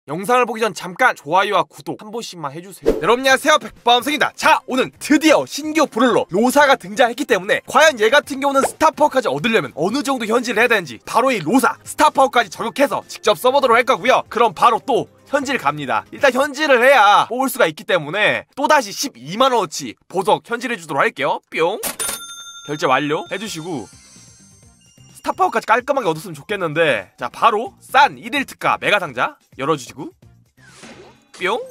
영상을 보기 전 잠깐 좋아요와 구독 한 번씩만 해주세요. 여러분 안녕하세요, 백범생입니다. 자, 오늘 드디어 신규 브롤러 로사가 등장했기 때문에 과연 얘 같은 경우는 스타파워까지 얻으려면 어느 정도 현질을 해야 되는지 바로 이 로사 스타파워까지 저격해서 직접 써보도록 할 거고요. 그럼 바로 또 현질 갑니다. 일단 현질을 해야 뽑을 수가 있기 때문에 또다시 12만원어치 보석 현질해주도록 할게요. 뿅. 결제 완료 해주시고 스타파워까지 깔끔하게 얻었으면 좋겠는데, 자 바로 싼 1일 특가 메가 상자 열어주시고 뿅.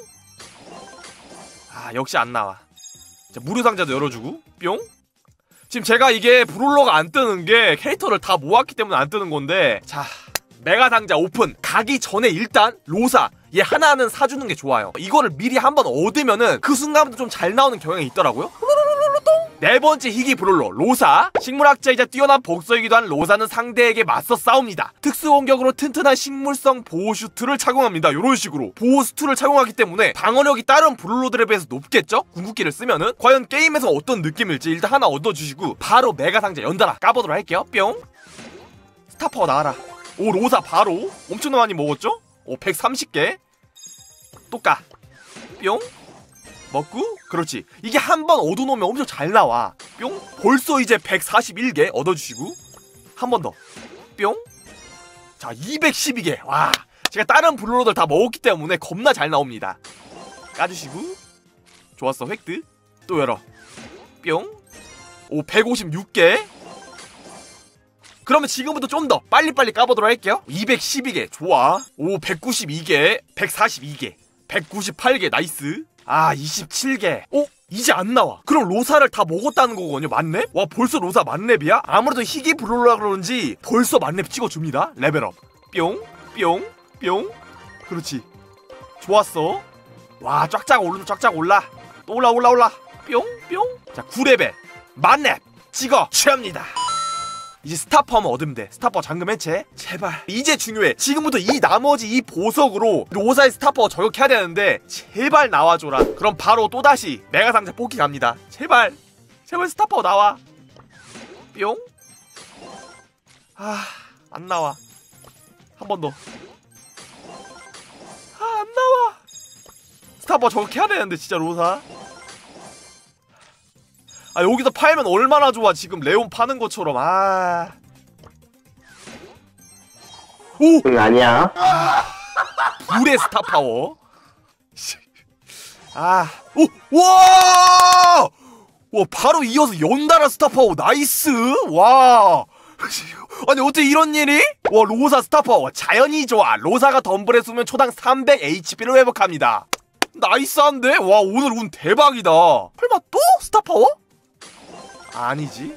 아 역시 안 나와. 자 무료 상자도 열어주고 뿅. 지금 제가 이게 브롤러가 안 뜨는 게 캐릭터를 다 모았기 때문에 안 뜨는 건데, 자 메가 상자 오픈 가기 전에 일단 로사 얘 하나는 사주는 게 좋아요. 이거를 미리 한번 얻으면은 그 순간부터 좀 잘 나오는 경향이 있더라고요. 네 번째 희귀 브롤러 로사. 식물학자이자 뛰어난 복서이기도 한 로사는 상대에게 맞서 싸웁니다. 특수 공격으로 튼튼한 식물성 보호 슈트를 착용합니다. 요런 식으로 보호 슈트를 착용하기 때문에 방어력이 다른 브롤러들에 비해서 높겠죠? 궁극기를 쓰면은 과연 게임에서 어떤 느낌일지 일단 하나 얻어주시고 바로 메가 상자 연달아 까보도록 할게요. 뿅. 스타파워 나와라. 오 로사 바로 엄청 많이 먹었죠? 오 130개 또 까. 뿅. 먹고 그렇지. 이게 한 번 얻어놓으면 엄청 잘 나와. 뿅. 벌써 이제 141개 얻어주시고 한 번 더 뿅. 자 212개. 와 제가 다른 브롤러들 다 먹었기 때문에 겁나 잘 나옵니다. 까주시고 좋았어. 획득. 또 열어 뿅. 오 156개. 그러면 지금부터 좀 더 빨리빨리 까보도록 할게요. 212개 좋아. 오 192개 142개 198개 나이스. 아 27개. 어? 이제 안 나와. 그럼 로사를 다 먹었다는 거거든요. 만렙? 와 벌써 로사 만렙이야? 아무래도 희귀 브롤러라 그런지 벌써 만렙 찍어줍니다. 레벨업 뿅 뿅 뿅. 그렇지 좋았어. 와 쫙쫙 오르면 쫙쫙 올라. 또 올라 뿅 뿅. 자 9레벨 만렙 찍어 취합니다. 이제 스타파워만 얻으면 돼. 스타파워 잠금 해체 제발. 이제 중요해. 지금부터 이 나머지 이 보석으로 로사의 스타파워 저격해야 되는데 제발 나와줘라. 그럼 바로 또다시 메가상자 뽑기 갑니다. 제발 제발 스타파워 나와. 뿅. 아 안 나와. 한 번 더. 아 안 나와. 스타파워 저격해야 되는데 진짜 로사. 아 여기서 팔면 얼마나 좋아. 지금 레온 파는 것처럼. 아 오! 응 아니야. 불의 스타파워. 아 오! 와! 와 바로 이어서 연달아 스타파워. 나이스. 와 아니 어떻게 이런 일이? 와 로사 스타파워 자연이 좋아. 로사가 덤블에 쏘면 초당 300HP를 회복합니다. 나이스한데? 와 오늘 운 대박이다. 설마 또 스타파워? 아니지.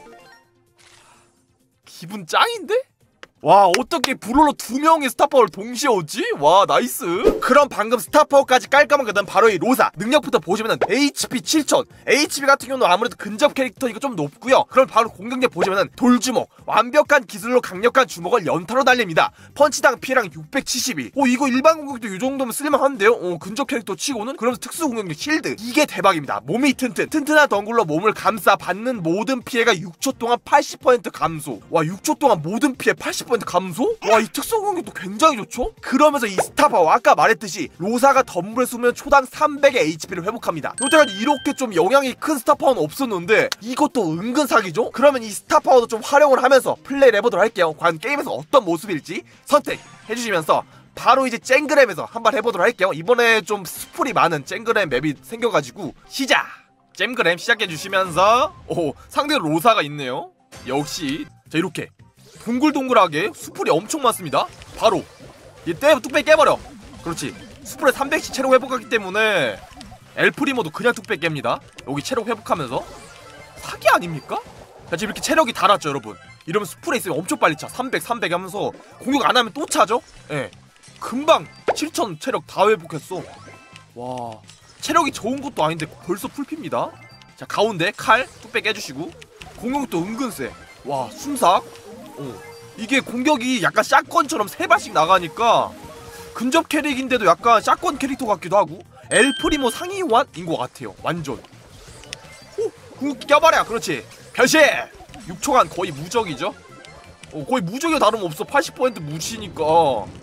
기분 짱인데? 와 어떻게 브롤러 2명의 스타파워를 동시에 얻지? 와 나이스. 그럼 방금 스타파워까지 깔끔한 거는 바로 이 로사. 능력부터 보시면은 HP 7000. HP 같은 경우는 아무래도 근접 캐릭터니까 좀 높고요. 그럼 바로 공격력 보시면은 돌주먹. 완벽한 기술로 강력한 주먹을 연타로 날립니다. 펀치당 피해량 672. 오 이거 일반 공격도 이 정도면 쓸만한데요? 근접 캐릭터 치고는. 그러면서 특수 공격력 실드. 이게 대박입니다. 몸이 튼튼한 덩굴로 몸을 감싸 받는 모든 피해가 6초 동안 80% 감소. 와 6초 동안 모든 피해 80% 감소? 와 이 특수 공격도 굉장히 좋죠? 그러면서 이 스타파워 아까 말했듯이 로사가 덤블에 쏘면 초당 300의 HP를 회복합니다. 여태까지 이렇게 좀 영향이 큰 스타파워는 없었는데 이것도 은근 사기죠? 그러면 이 스타파워도 좀 활용을 하면서 플레이를 해보도록 할게요. 과연 게임에서 어떤 모습일지 선택해주시면서 바로 이제 쨍그램에서 한번 해보도록 할게요. 이번에 좀 스풀이 많은 쨍그램 맵이 생겨가지고 시작! 쨍그램 시작해주시면서 오 상대로 로사가 있네요. 역시 자 이렇게 동글동글하게 수풀이 엄청 많습니다. 바로 얘 뚝배기 깨버려. 그렇지. 수풀에 300씩 체력 회복하기 때문에 엘프리모도 그냥 뚝배기 깹니다. 여기 체력 회복하면서 사기 아닙니까? 자 지금 이렇게 체력이 달았죠 여러분. 이러면 수풀에 있으면 엄청 빨리 차. 300 하면서 공격 안하면 또 차죠? 예. 금방 7000 체력 다 회복했어. 와 체력이 좋은 것도 아닌데 벌써 풀핍니다. 자 가운데 칼 뚝배기 깨주시고 공격도 은근 세. 와 순삭. 이게 공격이 약간 샷건처럼 3발씩 나가니까 근접 캐릭인데도 약간 샷건 캐릭터 같기도 하고 엘프리모 상위완인 것 같아요. 완전. 오! 궁극기 껴버려. 그렇지. 변신! 6초간 거의 무적이죠? 거의 무적이 다름없어. 80% 무시니까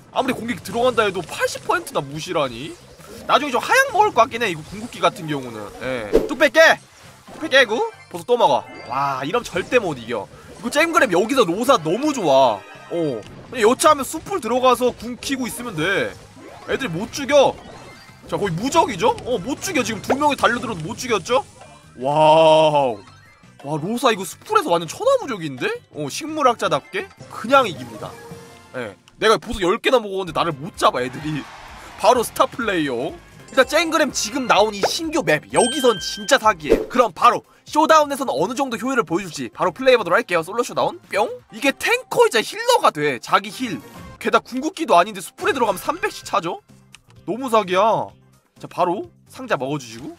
아무리 공격 들어간다 해도 80%나 무시라니. 나중에 좀 하향 먹을 것 같긴 해 이거 궁극기 같은 경우는. 예. 뚝 뺄게 이거 버섯 또 먹어. 와 이러면 절대 못 이겨. 이거 잼그램 여기서 로사 너무 좋아. 그냥 여차하면 숲을 들어가서 궁 키고 있으면 돼. 애들이 못 죽여. 자 거의 무적이죠? 못 죽여. 지금 두 명이 달려들어도 못 죽였죠? 와우. 와 로사 이거 숲풀에서 완전 천하무적인데? 식물학자답게 그냥 이깁니다. 예. 내가 보석 10개나 먹었는데 나를 못 잡아 애들이. 바로 스타플레이어. 일단 쨍그램 지금 나온 이 신규 맵 여기선 진짜 사기예요. 그럼 바로 쇼다운에서는 어느 정도 효율을 보여줄지 바로 플레이해보도록 할게요. 솔로 쇼다운 뿅. 이게 탱커이자 힐러가 돼. 자기 힐. 게다가 궁극기도 아닌데 숲풀에 들어가면 300씩 차죠? 너무 사기야. 자 바로 상자 먹어주시고.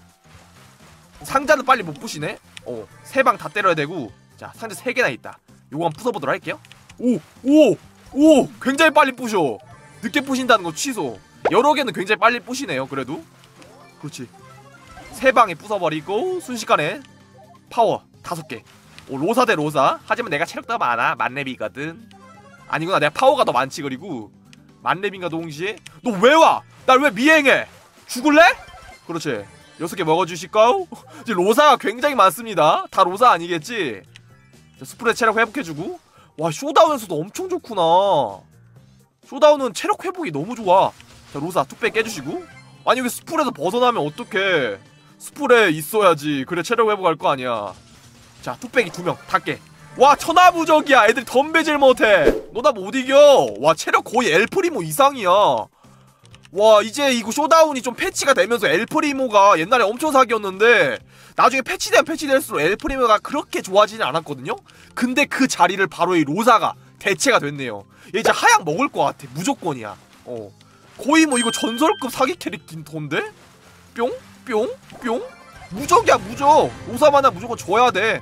상자는 빨리 못 부시네. 3방 다 때려야 되고. 자 상자 3개나 있다. 요거 한번 부숴보도록 할게요. 오 굉장히 빨리 부셔. 늦게 부신다는 거 취소. 여러 개는 굉장히 빨리 부시네요. 그래도 그렇지. 3방에 부숴버리고 순식간에 파워 5개. 로사 대 로사. 하지만 내가 체력도 많아. 만렙이거든. 아니구나 내가 파워가 더 많지. 그리고 만렙인가 동시에. 너 왜 와? 날 왜 미행해? 죽을래? 그렇지. 6개 먹어주실까요? 이제 로사가 굉장히 많습니다. 다 로사 아니겠지? 자, 스프레 체력 회복해주고. 와 쇼다운에서도 엄청 좋구나. 쇼다운은 체력 회복이 너무 좋아. 자 로사 뚝배 깨주시고. 아니 왜 스풀에서 벗어나면 어떡해. 스풀에 있어야지. 그래 체력 회복할 거 아니야. 자 뚝배기 2명 다 깨. 와 천하무적이야. 애들이 덤배질 못해. 너 나 못 이겨. 와 체력 거의 엘프리모 이상이야. 와 이제 이거 쇼다운이 좀 패치가 되면서 엘프리모가 옛날에 엄청 사기였는데 나중에 패치되면 패치될수록 엘프리모가 그렇게 좋아지진 않았거든요. 근데 그 자리를 바로 이 로사가 대체가 됐네요. 얘 이제 하향 먹을 것 같아. 무조건이야. 거의 뭐 이거 전설급 사기 캐릭터인데? 뿅? 뿅? 뿅? 무적이야 무적. 로사만은 무조건 줘야 돼.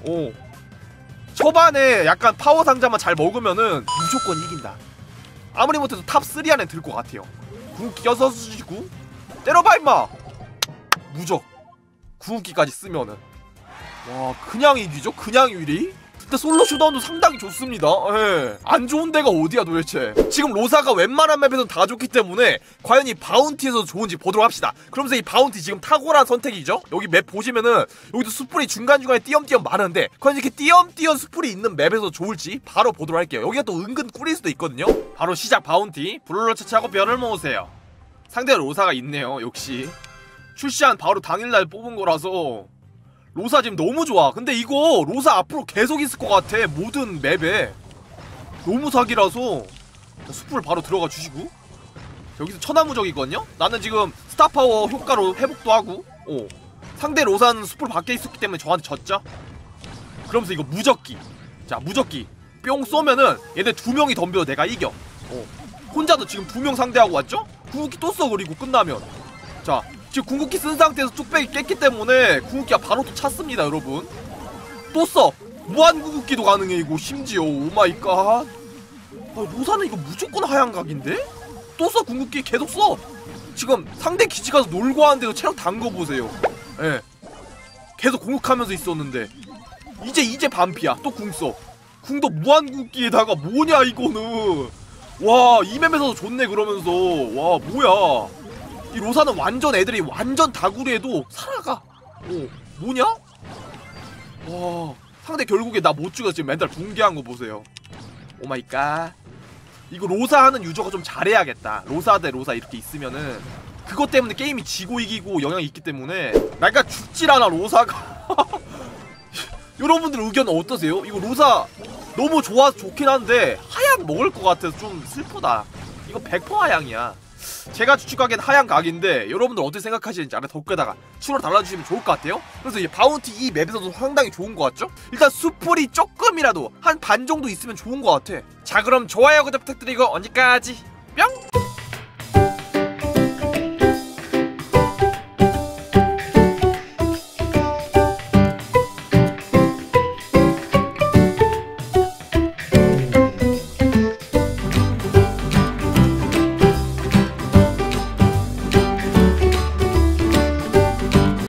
초반에 약간 파워 상자만 잘 먹으면은 무조건 이긴다. 아무리 못해도 탑3 안에 들 것 같아요. 궁극기 6주시고 때려봐 임마. 무적 궁극기까지 쓰면은 와 그냥 이기죠. 그냥 유리. 근데 솔로 쇼다운도 상당히 좋습니다. 예. 안 좋은 데가 어디야 도대체. 지금 로사가 웬만한 맵에서는 다 좋기 때문에 과연 이 바운티에서 좋은지 보도록 합시다. 그러면서 이 바운티 지금 탁월한 선택이죠. 여기 맵 보시면은 여기도 숲풀이 중간중간에 띄엄띄엄 많은데 과연 이렇게 띄엄띄엄 숲풀이 있는 맵에서 좋을지 바로 보도록 할게요. 여기가 또 은근 꿀일 수도 있거든요. 바로 시작 바운티. 블롤러 채취하고 별을 모으세요. 상대 로사가 있네요. 역시 출시한 바로 당일날 뽑은 거라서 로사 지금 너무 좋아. 근데 이거 로사 앞으로 계속 있을 것 같아. 모든 맵에 너무 사기라서. 자, 숲을 바로 들어가 주시고. 여기서 천하무적이거든요. 나는 지금 스타파워 효과로 회복도 하고. 상대 로사는 숲을 밖에 있었기 때문에 저한테 졌죠. 그러면서 이거 무적기. 자 무적기 뿅 쏘면은 얘네 2명이 덤벼도 내가 이겨. 혼자도 지금 2명 상대하고 왔죠? 궁극기 또 써. 그리고 끝나면 자 지금 궁극기 쓴 상태에서 뚝배기 깼기 때문에 궁극기가 바로 또 찼습니다 여러분. 또 써. 무한 궁극기도 가능해 이거 심지어. 오마이갓. 로사는 이거 무조건 하향각인데? 또 써. 궁극기 계속 써. 지금 상대 기지 가서 놀고 하는데도 체력 단 거 보세요. 예. 계속 공격하면서 있었는데 이제 반피야. 또 궁 써. 궁도 무한 궁극기에다가 뭐냐 이거는. 와 이 맵에서도 좋네. 그러면서 와 뭐야 이 로사는 완전 애들이 완전 다구리해도 살아가. 뭐냐? 와 상대 결국에 나 못 죽여 지금 멘탈 붕괴한 거 보세요. 오마이갓. 이거 로사 하는 유저가 좀 잘해야겠다. 로사 대 로사 이렇게 있으면은 그것 때문에 게임이 지고 이기고 영향이 있기 때문에. 내가 죽질 않아 로사가. 여러분들 의견은 어떠세요? 이거 로사 너무 좋아서 좋긴 한데 하향 먹을 것 같아서 좀 슬프다. 이거 100% 하향이야. 제가 추측하기엔 하향 각인데 여러분들 어떻게 생각하시는지 아래 댓글에다가 추로 달아주시면 좋을 것 같아요. 그래서 이 바운티 이 맵에서도 상당히 좋은 것 같죠? 일단 숲풀이 조금이라도 한 반 정도 있으면 좋은 것 같아. 자 그럼 좋아요 구독 부탁드리고 언제까지 뿅!